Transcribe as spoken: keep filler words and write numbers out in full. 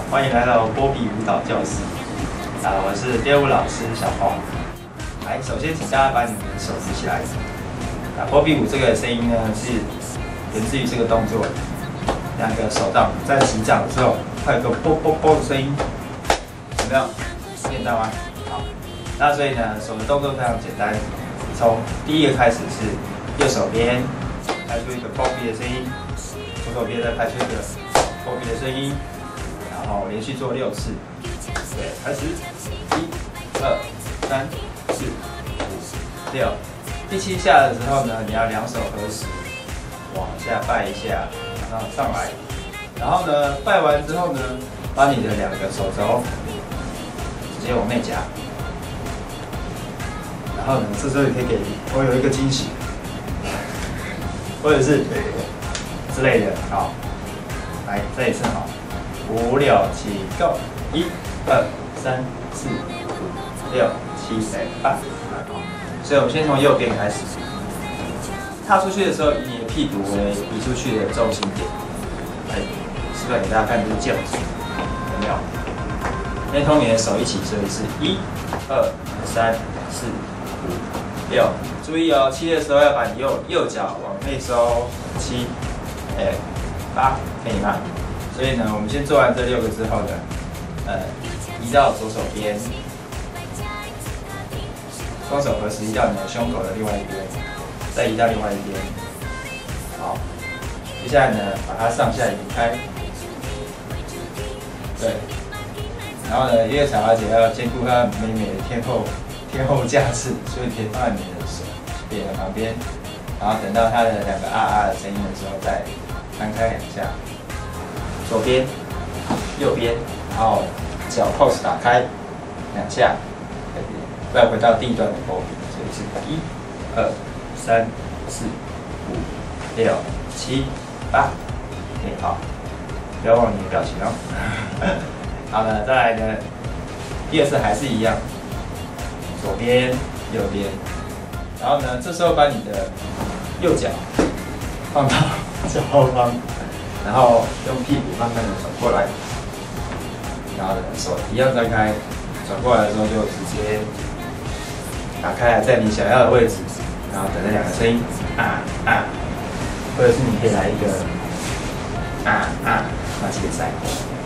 欢迎来到波比舞蹈教室。啊，我是编舞老师小黄。来，首先请大家把你们的手举起来。啊，波比舞这个声音呢是源自于这个动作，两个手掌在击掌的时候，会有一个啵啵啵的声音，有没有？听到吗？好，那所以呢，手的动作非常简单，从第一个开始是右手边拍出一个波比的声音，左手边再拍出一个波比的声音。 然后连续做六次，对，开始，一、二、三、四、五、六，第七下的时候呢，你要两手合十，往下拜一下，然后上来，然后呢，拜完之后呢，把你的两个手肘直接往内夹，然后呢，这时候你可以给我有一个惊喜，或者是之类的，好，来再一次好。 五六七 ，Go！ 一、二、三、四、五、六、七、八。好，所以我们先从右边开始。踏出去的时候，以你的屁股为移出去的重心点。哎，示范给大家看，就是这样子，有没有？连同你的手一起做一次，一、二、三、四、五、六。注意哦，七的时候要把你右右脚往内收，七、哎、八，可以吗？ 所以呢，我们先做完这六个之后呢，呃，移到左手边，双手合十移到你的胸口的另外一边，再移到另外一边。好，接下来呢，把它上下移开。对，然后呢，因为小花姐要兼顾她美美的天后天后架势，所以可以放在你的手边的旁边，然后等到她的两个啊啊的声音的时候，再摊开两下。 左边、右边，然后脚 pose 打开两下，再回到第一段的波比，所以是一、二、三、四、五、六、七、八。OK， 好，不要忘了你的表情哦。好了，再来呢，第二次还是一样，左边、右边，然后呢，这时候把你的右脚放到脚后方。 然后用屁股慢慢的转过来，然后呢手一样张开，转过来的时候就直接打开，在你想要的位置，然后等那两个声音啊啊，或者是你可以来一个啊啊，那解塞。